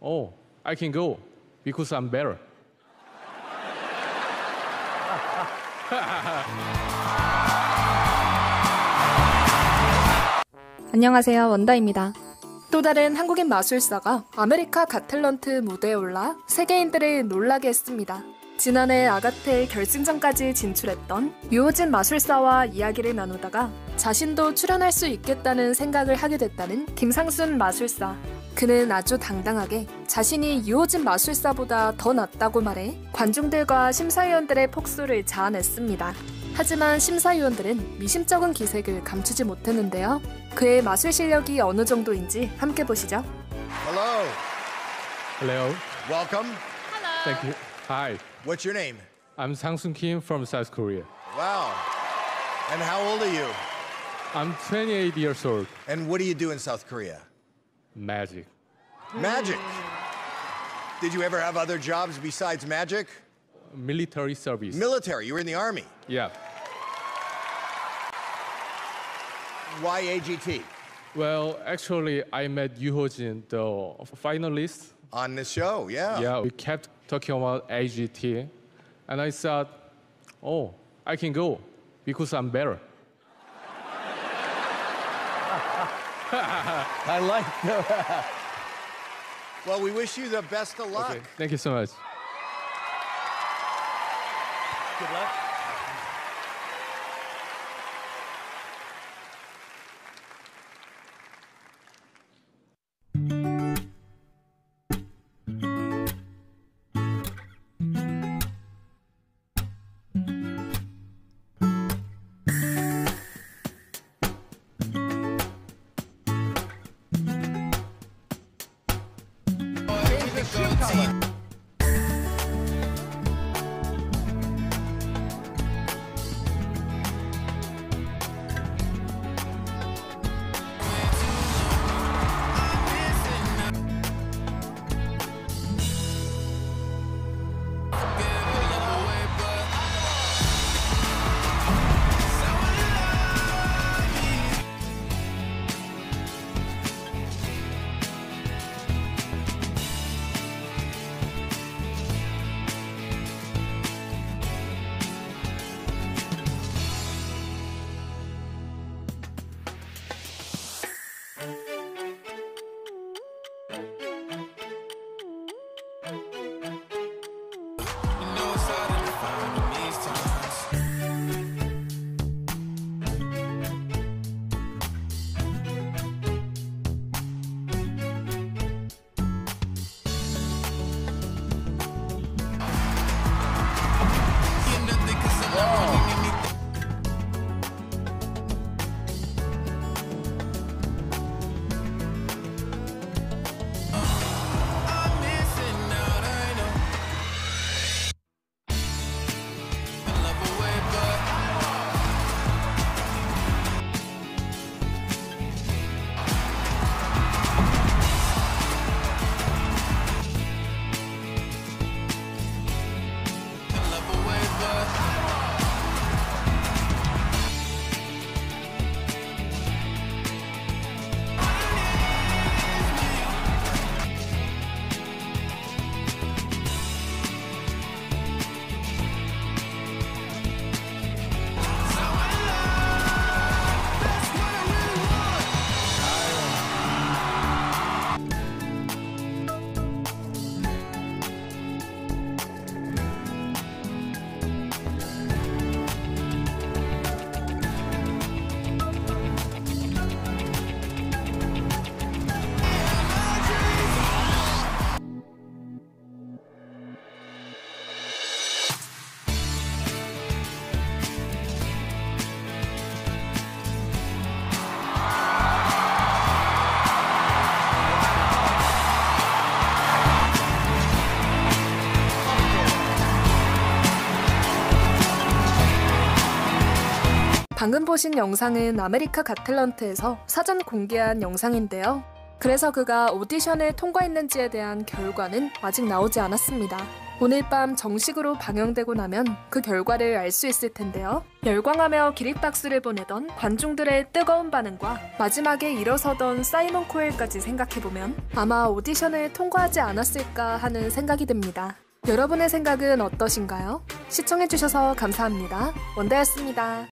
Oh, I can go because I'm better. 안녕하세요, 원다입니다. 또 다른 한국인 마술사가 아메리카 가틀런트 무대에 올라 세계인들을 놀라게 했습니다. 지난해 아가페 결승전까지 진출했던 유호진 마술사와 이야기를 나누다가 자신도 출연할 수 있겠다는 생각을 하게 됐다는 김상순 마술사. 그는 아주 당당하게 자신이 유호진 마술사보다 더 낫다고 말해 관중들과 심사위원들의 폭소를 자아냈습니다. 하지만 심사위원들은 미심쩍은 기색을 감추지 못했는데요. 그의 마술 실력이 어느 정도인지 함께 보시죠. Hello. Hello. Welcome. Thank you. Hi. What's your name? I'm Sang-Soon Kim from South Korea. Wow. And how old are you? I'm 28 years old. And what do you do in South Korea? Magic. Magic. Did you ever have other jobs besides magic? Military service. Military. You were in the army. Yeah. Why AGT? Well, actually, I met Yoo Ho-jin, the finalist. On this show, yeah. Yeah, we kept talking about AGT, and I thought, oh, I can go because I'm better. I like that. Well, we wish you the best of luck. Okay, thank you so much. Good luck. 방금 보신 영상은 아메리카 가틀런트에서 사전 공개한 영상인데요. 그래서 그가 오디션을 통과했는지에 대한 결과는 아직 나오지 않았습니다. 오늘 밤 정식으로 방영되고 나면 그 결과를 알 수 있을 텐데요. 열광하며 기립박수를 보내던 관중들의 뜨거운 반응과 마지막에 일어서던 사이먼 코엘까지 생각해보면 아마 오디션을 통과하지 않았을까 하는 생각이 듭니다. 여러분의 생각은 어떠신가요? 시청해주셔서 감사합니다. 원다였습니다.